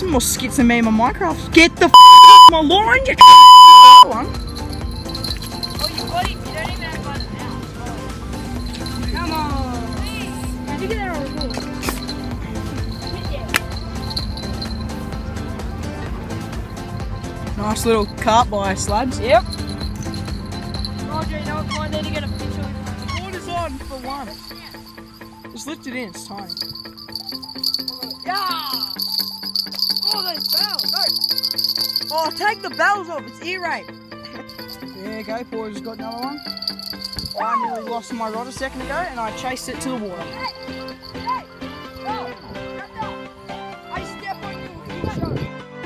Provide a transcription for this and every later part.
some more skits than me in my Minecraft. Get the my line, you one. Oh, you got him. You don't even have one now. Come on. Did you get that on record? Nice little carp by Slabs. Yep. Roger, you know what? I need to get a picture with The water's on for once. Just lift it in, it's tiny. Yeah! Oh, those bells! No! Oh, take the bells off, it's ear rape. There you go, Paul just got another one. I nearly lost my rod a second ago and I chased it to the water. Hey! Hey! No! Shut up! I step on you! You shut.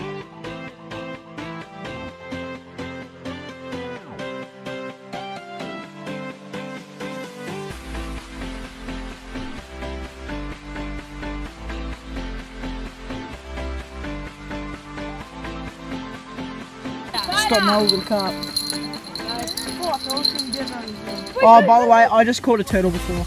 Just got another little carp. Oh, by the way, I just caught a turtle before.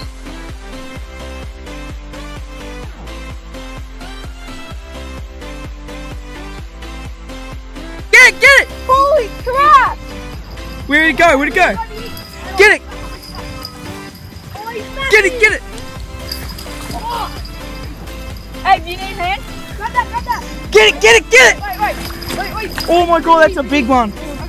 Get it! Get it! Holy crap! Where'd it go? Where'd it go? Get it! Get it! Get it! Hey, do you need a hand? Grab that, grab that! Get it! Get it! Get it! Wait. Oh my god, that's a big one.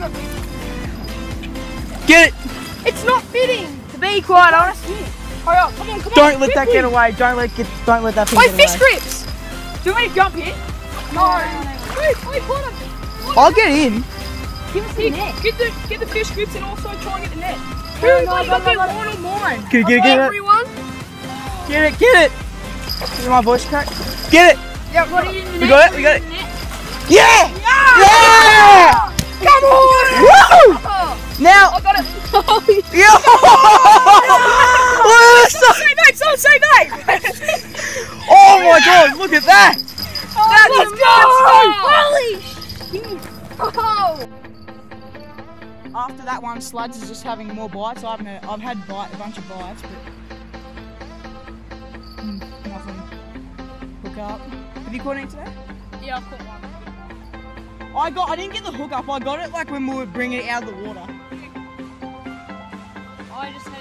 Get it! It's not fitting, to be quite honest. Hurry up, come on. Don't let that get away. Don't let that thing Wait, get fish away. grips! Do you want me to jump in? No. Wait, put him. I'll get in. Give us the net. Get the fish grips and also try and get the net. Who's got one on mine? Get it. Everyone? Get it. Hear my voice crack. Get it. Yeah, got it in the net. We got it. Yeah! Yeah! Come on! Woo! Now. I got it. Yeah! Say mate! Oh my god, look at that! Let's go! Holy shit! After that one, Sluds is just having more bites. I've had a bunch of bites, but nothing. Hook up. Have you caught any today? Yeah, I've caught one. I didn't get the hook up. I got it like when we were bringing it out of the water. I just